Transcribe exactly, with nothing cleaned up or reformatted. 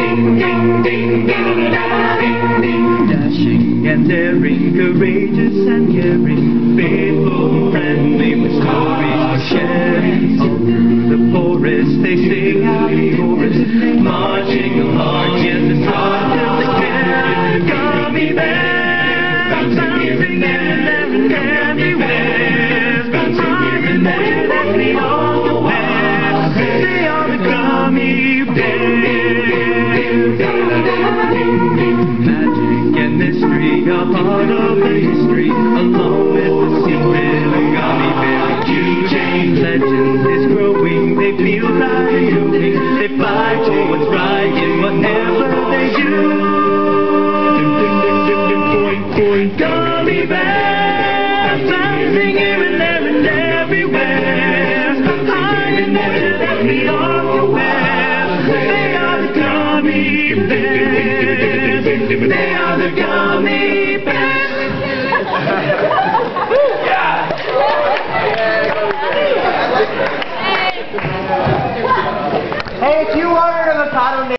Dashing and daring, courageous and caring, faithful, friendly, with stories to share. All through the forest they sing out the chorus, marching along, yes, it's hard till they can. Gummy bears, bouncing here and there and everywhere, bouncing here and there, that's the all bears. They are the gummy bears. Magic and mystery are part of the history, along with the secret of gummy bears. Huge legend is growing, they feel like moving, they fight for what's right in whatever they do. Gummy bears, bouncing here and there and everywhere, high and there, that's the all bears. They are the gummy bears. They are the gummy